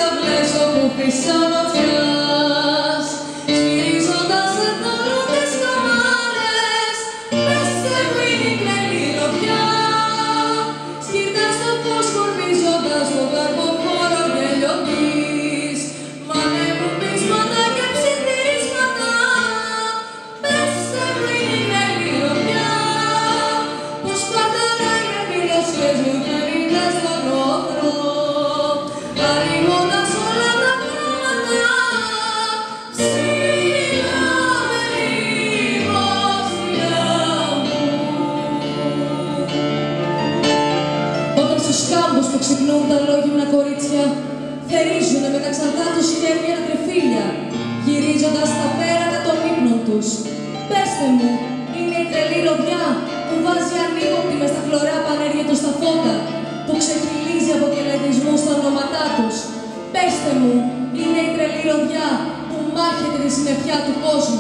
αυλές όπου φύσαν οφιάς, σφυρίζοντας εθνολούντες καμάρες. Πέστε μου είναι η τρελή ροδιά, σκύρτας στο φως σκορπίζοντας το καρποφόρο γέλιο της. Μανεύουν πείσματα και ψιθυρίσματα. Πέστε μου είναι η τρελή ροδιά, πως παταράει με φιλοσιές μου και ρίδες στον όθρο, παρήγοντας όλα τα χρώματα. Ψηλά με λιμόστια μου. Όταν στους κάμπους που ξυπνούν τα λόγιμνα κορίτσια θερίζουνε με τα ξανθά τους χέρια τα τρεφίλια, γυρίζοντας τα πέρατα των ύπνων τους. Πέστε μου, είναι η τρελή ροδιά που βάζει ανύποπτη μες στα χλωρά πανέρια τους τα φώτα, που ξεχυλίζει από κελετισμό στα ονόματά τους. Πέστε μου, είναι η τρελή ροδιά που μάχεται τη συννεφιά του κόσμου.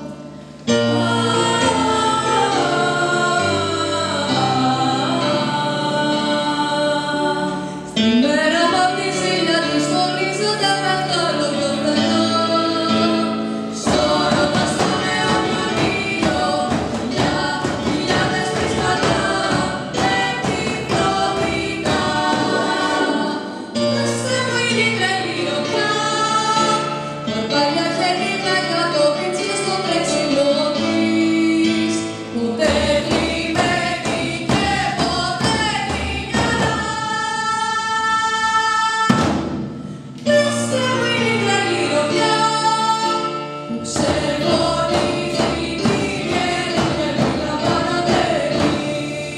Στην μέρα που απ' τη ζήλια της στολίζονται με αυτόλογο θεό, σώρωτας τον αιώνιο ήλιο, για χιλιάδες πείσματα εκτυπρωτικά. Πέστε μου είναι η τρελή ροδιά, παρπάλια χέρι με κατόπιτσι στο τρέξιμο της, ποτέ κλειμένη και ποτέ κλεινιάρα. Πέστε μου είναι η τρελή ροδιά που ξεγονίζει τη γέλη και μήνα παρατέλει.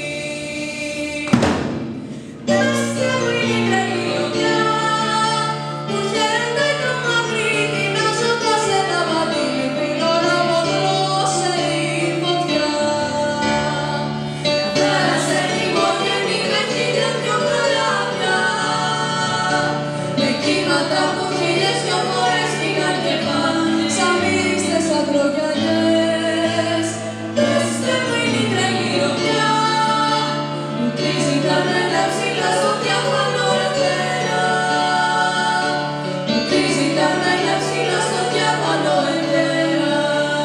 Πέστε μου είναι η τρελή ροδιά που χαίρεται το μαύρη τεινάζοντας ένα μαντίλι πινόρα μοδρός η φωτιά. Πέρασε λιμόγενη με χίλια δυο καράβια, με κύματα που χίλιες δυο φορές πήγαν και παν σαν μυρίστες ακρογιαλιές. Πέστε μου είναι η τρελή ροδιά που τρίζει τα νερά ψηλά στο διάφανο ελευθέρα, που τρίζει τα νερά ψηλά στο διάφανο ελευθέρα.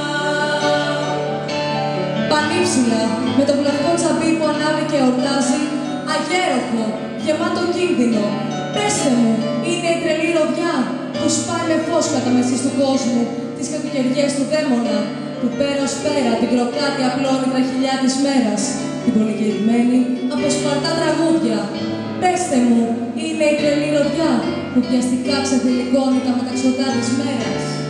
Πανύψηλα, με το βλαφικό τσαμπί που ανάβει και εορτάζει, αγέροχο, γεμάτο κίνδυνο. Πέστε μου, είναι η τρελή ροδιά που σπάει με φως κατά μεσής του κόσμου τις κακοκαιριές του δαίμονα, που πέρα ως πέρα την κροκάτη απλώνει τα χιλιά της μέρας, την πολυγυρημένη από σπαρτά τραγούδια. Πέστε μου, είναι η τρελή ροδιά που βιαστικά ξεθυλικώνει τα μεταξωτά της μέρας.